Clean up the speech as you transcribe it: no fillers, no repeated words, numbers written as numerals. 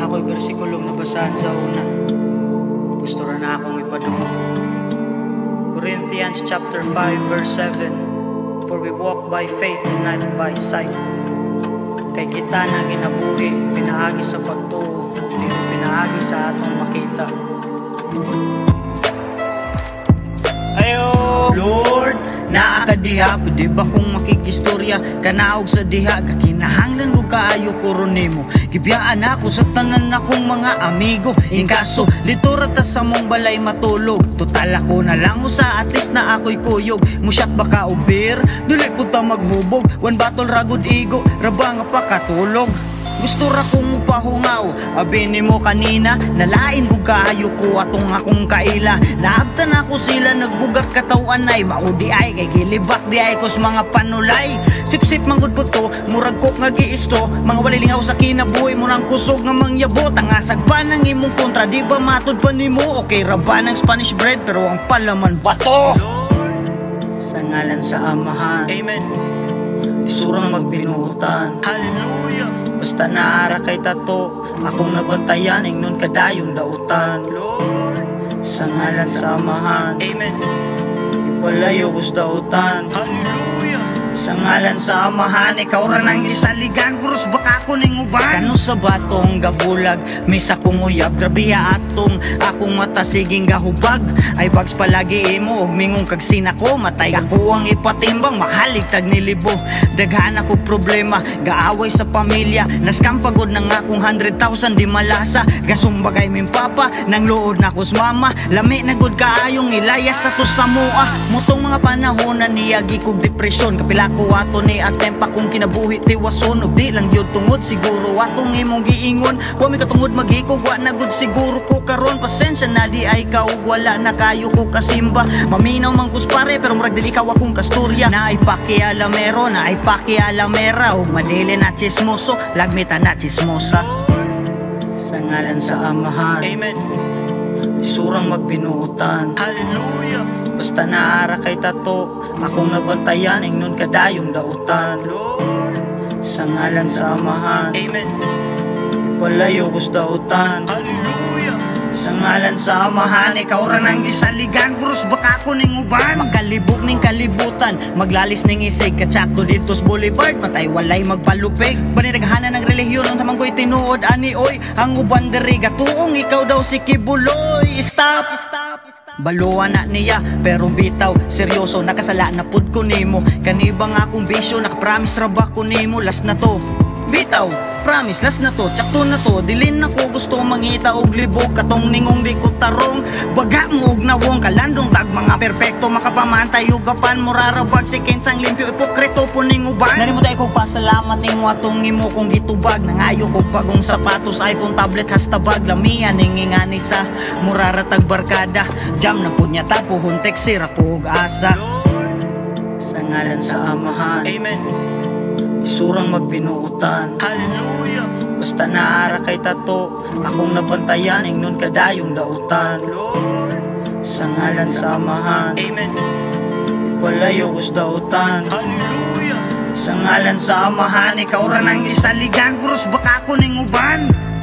ako'y bersikulong nabasahan sa una. Gusto rin na akong ipadungo. Corinthians chapter 5 verse 7. For we walk by faith and not by sight. Kay kita na ginabuhi, pinaagi sa pagtuo, dili pinaagi sa atong makita. Ayo Lord, naa ka diha, pwede ba kung makikistorya kanaog sa diha, kakinahanglan ko kaayo kuron nimo. Gibiyaan ako sa tanan akong mga amigo, ingkaso litura ta sa mong balay matulog. Total ako na lang mo sa at least na ako'y kuyog. Musyak baka o beer, dili po ta maghubog. One battle ragod igo, raba nga pa katulog. Gusto ra kong upahungaw, abini mo kanina, nalain ko kaayo ko atong akong kaila. Naabtan ako sila, nagbugak katawan ay maudi ay, kay gilibak di ay kos mga panulay. Sip-sip manggod po to, murag kok nga giisto, mga walilingaw sa kinabuhi mo ng kusog nga mangyabot. Ang asag pa ng imong kontra, di ba matod pa nimo? Okay ra ba ng Spanish bread, pero ang palaman bato. Sa ngalan sa Amahan, amen. Isurang magbinuhutan, hallelujah. Basta naara kay tato, akong nabantayan, ingnon kadayong dautan. Lord, sa ngalan sa Amahan, amen. Ipalayo gus dautan, hallelujah. Sa ngalan sa Amahan, ikaw ra nang isaligan, buros baka ako ning uban. Kano sa batong gabulag, misa kong uyab, grabe atong akong mata siging gahubag. Ay bags palagi imo, og mingong kag sinako, matay ako ang ipatimbang, mahalig tag nilibo. Daghan ako problema, gaaway sa pamilya, naskam pagod ng akong 100,000 di malasa. Gasumbagay min papa, nang luod na kos mama, lami na gud kaayong ilayas sa to sa mua. Mutong mga panahon na niyagi kog depresyon, kapila ko ato ni atempa kung kinabuhi tiwason. Og di lang yun tungod, siguro atong imong giingon, wa mi katungod maghikog, wa na gud siguro ko karon. Pasensya na di ay ka, wala na kayo ko kasimba. Maminaw man kuspare, pero murag dili ka akong kasturya. Na ay pakialamero, na ay pakialamera, og madili na chismoso, lagmita na chismosa. Sa ngalan sa Amahan, amen. Isurang magbinuutan, hallelujah. Basta naara kay tato, akong nabantayan, ingnon kadayong dautan. Lord, sa ngalan sa Amahan, amen. Ipalayo gus dautan, hallelujah. Sa ngalan sa Amahan, ikaw ra nang gisaligan, buros baka ako ning uban. Magkalibog ning kalibutan, maglalis ning isig, katsakto dito sa boulevard, matay walay magpalupig. Baniraghanan ng relihiyon, ang samanggoy tinuod ani oy, ang uban diri gatuong ikaw daw si Kibuloy. Stop, stop. Baluan na niya, pero bitaw, seryoso, nakasala na pud ko nimo. Kanibang akong bisyo, nakapromise ra ba ko nimo, last na to. Bitaw, promise, last na to, tsakto na to. Dilin ako gusto mangita og libog, katong ningong di ko tarong. Baga mo og nawong kalandong tag mga perpekto, makapamantay og gapan mo rarabag si kinsang limpyo, ipokrito po ning uban. Nani mo day ko pasalamat ning atong imo kong gitubag. Nangayo ko pagong sapatos, iPhone, tablet, hastabag. Lamian ning ingani sa muraratag barkada, jam na pud niya tapo huntek sira ko og asa. Sa ngalan sa Amahan, amen. Isurang magbinuutan, hallelujah. Basta naara kay tato, akong nabantayan, ingnon kadayong dautan. Lord, sa ngalan sa Amahan, amen. Ipalayo gus dautan, hallelujah. Sa ngalan sa Amahan, ikaw ra nang isaligan, buros baka ako ning uban.